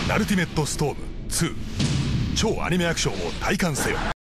ナルティメットストーム2超アニメアクションを体感せよ。